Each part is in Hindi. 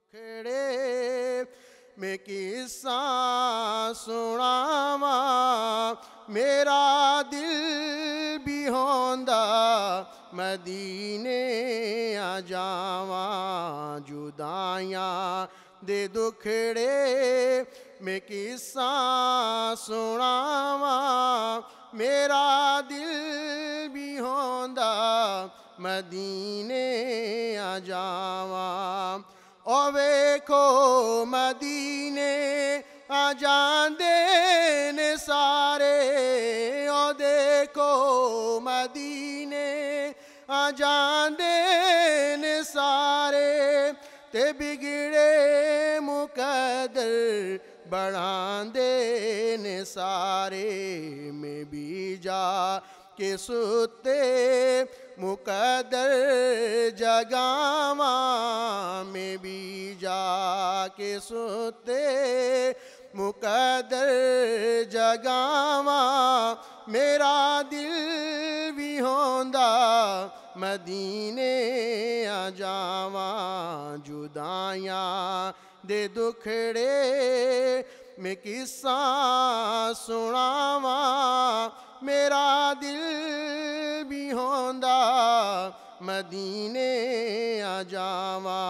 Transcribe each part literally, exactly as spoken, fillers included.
दुखड़े मैं किस्सा सुनावा मेरा दिल भी होंदा मदीने आ जावा जुदाइयां दे दुखड़े मैं किस्सा सुनावा मेरा दिल भी होंदा मदीने आ जावा ओ वेखो मदीने आ जांदे ने सारे ओ देखो मदीने आ जांदे ने सारे ते बिगड़े मुकद्दर बढ़ांदे ने सारे में भी जा के सुते मुकद्दर जगावा में भी जा के सुते मुकद्दर जगावा मेरा दिल भी होंदा मदीने आ जावा जुदाइयां दे दुखड़े मैं किस्सा सुनावा मेरा दिल भी होंदा मदीने आ जावा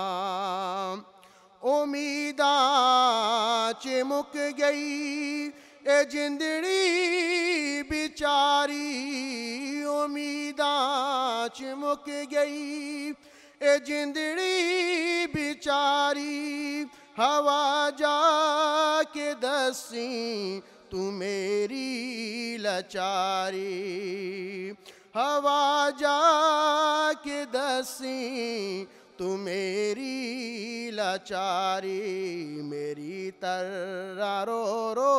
उम्मीदा च मुक गई ए जिंदड़ी बिचारी उम्मीदा च मुक गई ए जिंदड़ी बिचारी हवा जाके दसी तू मेरी लाचारी हवा जाके दसी तू मेरी लाचारी मेरी तरह रो रो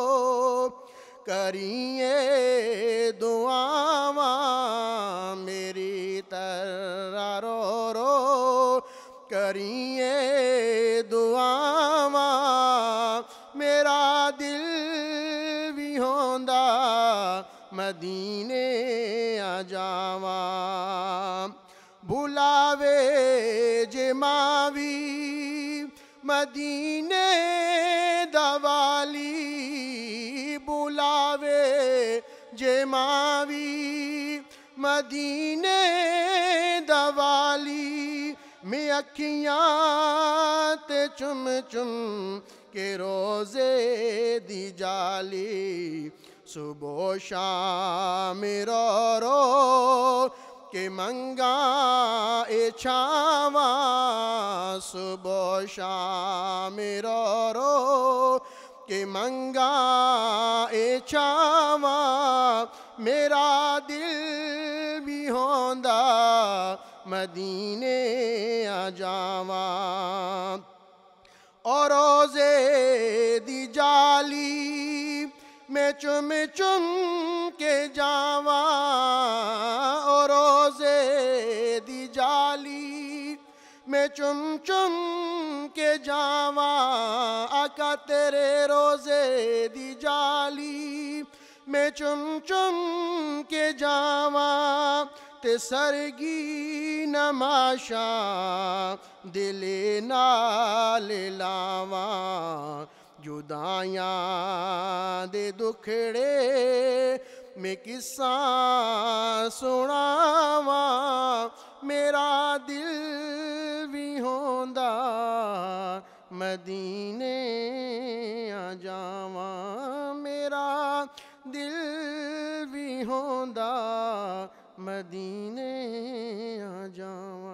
करिए दुआवा मेरी तरह रो रो करिए दुआवा मेरा दिल भी होंदा मदीने आ जावा बुलावे जे मावी मदीने दवाली बुलावे जे मावी मदीने दवाली मैं अखियां ते चुम चुम के रोजे दी जाली सुबह शाम रो रो के मंगा ए छावा सुबह शाम रो रो के मंगा ए छावा मेरा दिल भी होंदा मदीने आ जावा और रोजे दी जाली मैं चुम चुम के जावा और रोजे दी जाली मैं चुम चुम के जावा आका तेरे रोजे दी जाली मैं चुम चुम के जावा ते सरगी नमाशा दिले नाल लावा जुदाइयां दे दुखड़े मैं किस्सा सुनावा मेरा दिल भी होंदा मदीने आ जावा मेरा दिल भी होंदा मदीने आ जावा।